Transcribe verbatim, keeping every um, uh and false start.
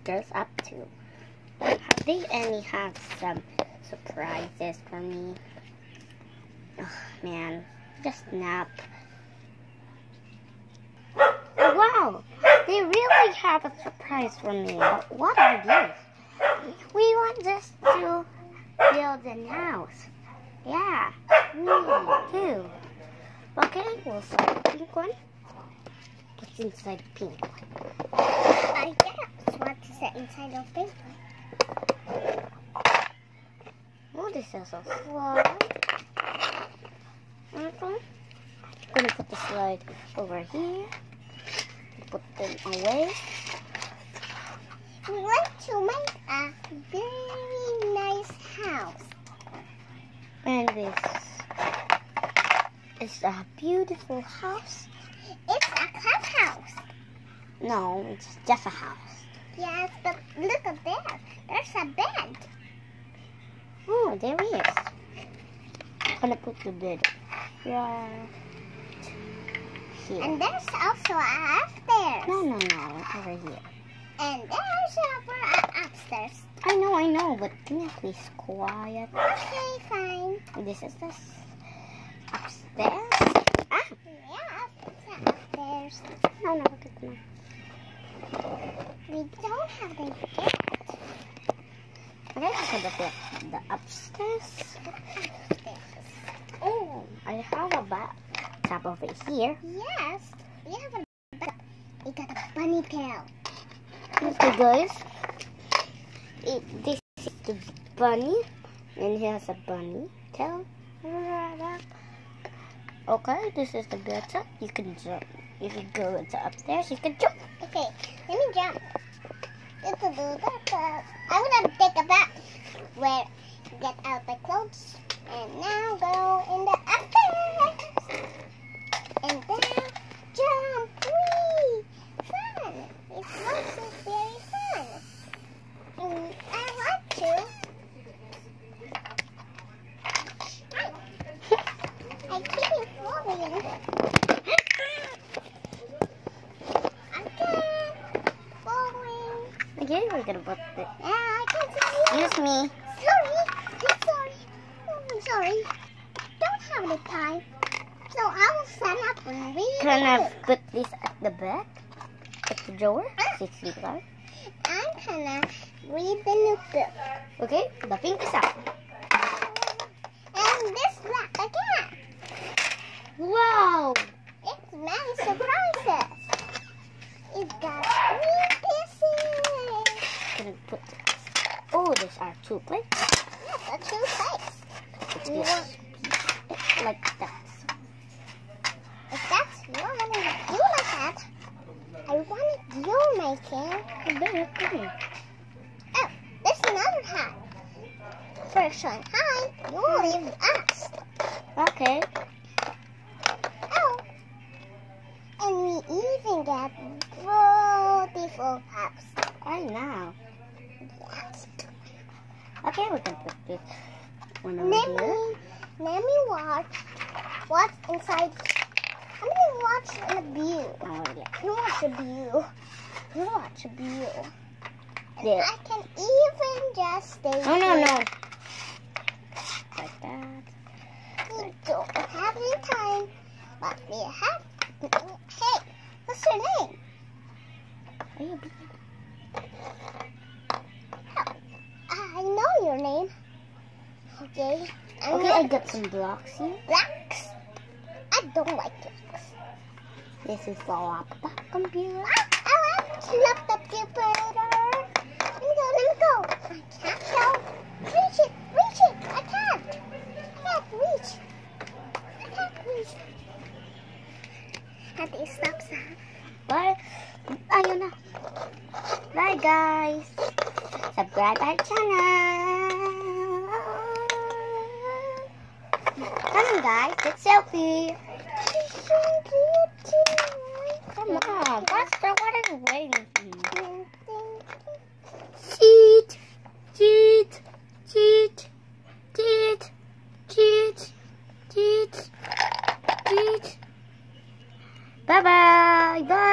goes up to. Have they any have some surprises for me? Oh man, just nap. Oh, wow, they really have a surprise for me. But what are these? We want this to build an house. Yeah, me too. Okay, we'll start the pink one. What's inside the pink one? I guess what's inside the pink one? Oh, this is a slide. Okay. I'm gonna put the slide over here. Put them away. We want to make a very nice house. And this is a beautiful house. It's a clubhouse. No, it's just a house. Yes, but look at there. There's a bed. Oh, there is. I'm gonna put the bed right here. And there's also a upstairs. No, no, no, over here. And there's a upstairs. I know, I know, but can you please quiet? Okay, fine. And this is this upstairs. Ah! Yeah, it's upstairs. No, no, look at me. We don't have the bed. Okay, so the bed, the upstairs. Upstairs. Oh, I have a bathtub over here. Yes, we have a bed. We got a bunny tail. Okay, guys. It, this is the bunny, and he has a bunny tail. Okay, this is the bathtub. You can jump. If you go to upstairs, you can jump. Okay, let me jump. I'm gonna take a bath where get out my clothes and now go in the upstairs and then jump. Whee! Fun! It looks very fun. Mm, I want to. I keep falling. Okay, we're gonna put it. Yeah, I can't see you. Excuse me. Sorry, I'm sorry. Oh, I'm sorry. Don't have the time. So I will stand up and read. Can I put this at the back? At the drawer? Six feet long. I'm gonna read the notebook. Okay, the pink is out. And this black again. Wow! It's many surprises. It got three pieces. Gonna put this. Oh, these are two plates. Yes, a two plates. It's You this want- piece. Like that. If that's you want to do like that, I want it you're making. Very cool. Oh, there's another hat. First one, hi, you leave us. Okay. Oh, and we even get beautiful house. I know. Yes. Okay, we can put this one over Let here. me, let me watch what's inside. I'm gonna watch the view. Oh, yeah. You watch the view. You watch the view. And There. I can even just stay No, no, here. no. Like that. We don't have any time, but we have. Hey, what's your name? Are you big? I know your name. Okay. I'm Okay, I gonna- got some blocks here. Blacks. I don't like blacks. This is the laptop computer. Ah, I like to laptop computer. Let me go, let me go. I can't go. Reach it, reach it. I can't. I can't reach. I can't reach. At the stop sign. Bye. Ayun na. Bye, guys. Subscribe our channel. Come on, guys. Let's selfie. Come on, Buster. What are you waiting for? Cheat, cheat, cheat, cheat, cheat, cheat, cheat. Bye bye. Bye.